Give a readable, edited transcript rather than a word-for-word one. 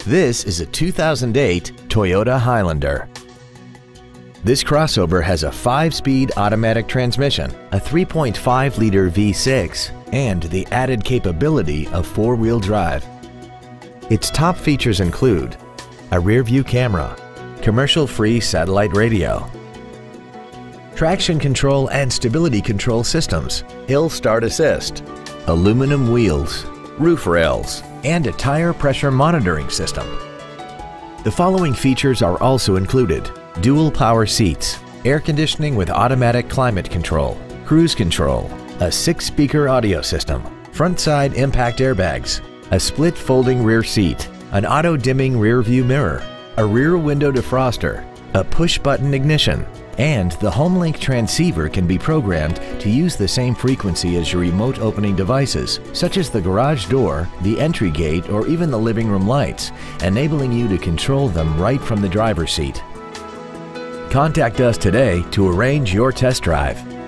This is a 2008 Toyota Highlander. This crossover has a 5-speed automatic transmission, a 3.5-liter V6, and the added capability of 4-wheel drive. Its top features include a rear-view camera, commercial-free satellite radio, traction control and stability control systems, hill start assist, aluminum wheels, roof rails, and a tire pressure monitoring system. The following features are also included: dual power seats, air conditioning with automatic climate control, cruise control, a 6-speaker audio system, front side impact airbags, a split folding rear seat, an auto dimming rear view mirror, a rear window defroster, a push button ignition, and the HomeLink transceiver can be programmed to use the same frequency as your remote opening devices, such as the garage door, the entry gate, or even the living room lights, enabling you to control them right from the driver's seat. Contact us today to arrange your test drive.